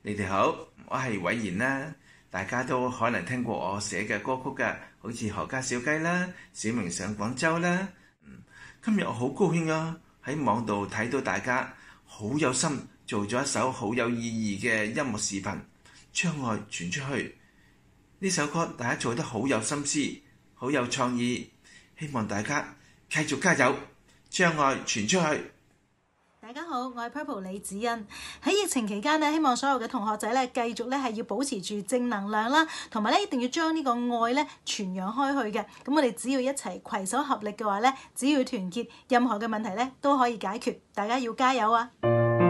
你哋好，我係偉賢啦。大家都可能聽過我寫嘅歌曲㗎，好似何家小雞啦、小明上廣州啦。今日我好高興啊，喺網度睇到大家好有心做咗一首好有意義嘅音樂視頻，將愛傳出去。呢首歌大家做得好有心思，好有創意，希望大家繼續加油，將愛傳出去。 大家好，我係 Purple 李子欣。喺疫情期間咧，希望所有嘅同學仔咧繼續咧係要保持住正能量啦，同埋咧一定要將呢個愛咧傳揚開去嘅。咁我哋只要一齊攜手合力嘅話咧，只要團結，任何嘅問題咧都可以解決。大家要加油啊！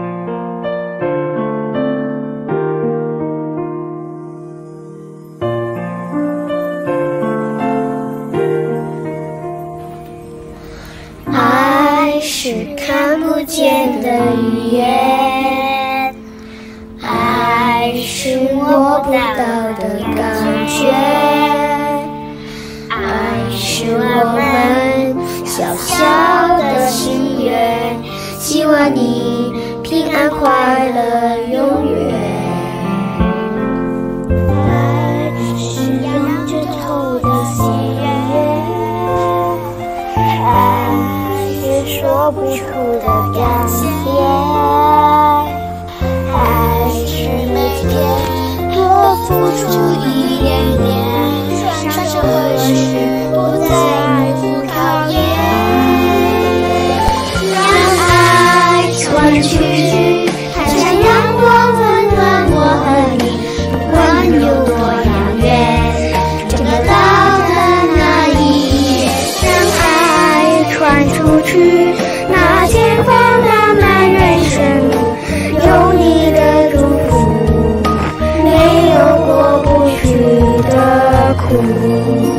是看不见的语言，爱是摸不到的感觉，爱是我们小小的心愿，希望你平安快乐永远。爱是仰着头的喜悦，爱说不出的感谢，爱是每天多付出一点点，双手合十不在乎考验，让爱传出去，它像阳光温暖我和你，不管有多遥远，等得到的那一夜，让爱传出去。那前方浪漫人生路，有你的祝福，没有过不去的苦。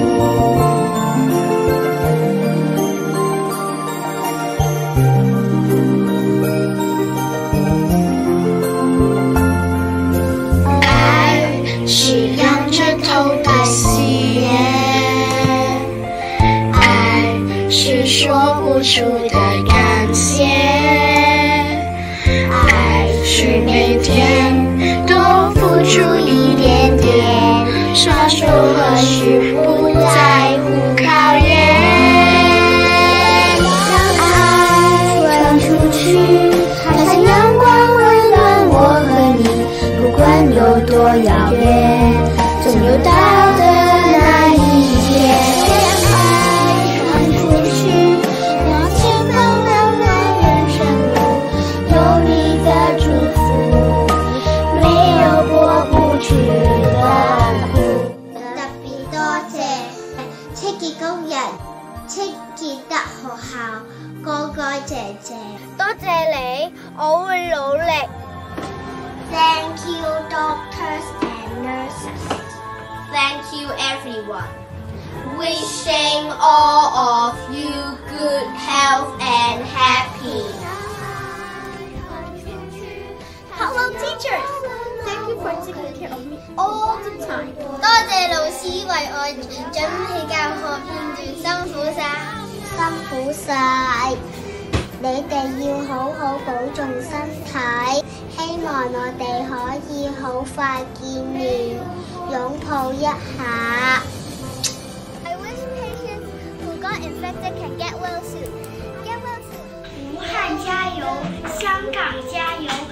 爱是仰着头的喜悦，爱是说不出的感谢，爱是每天多付出一点点，双手合十不在乎考验，让爱传出去，它像阳光温暖我和你，不管有多遥远，总有到的那一天。清潔得學校個個謝謝，多謝你，我會努力。Thank you, doctors and nurses. Thank you, everyone. Wishing all of you good health and happy. Hello, teachers. Thank you for taking care of me all the time. 多謝老師為我準備教學片段，辛苦晒，辛苦晒。你哋要好好保重身體，希望我哋可以好快見面，擁抱一下。I wish patients who got infected can get well soon. Get well soon. 武漢加油，香港加油。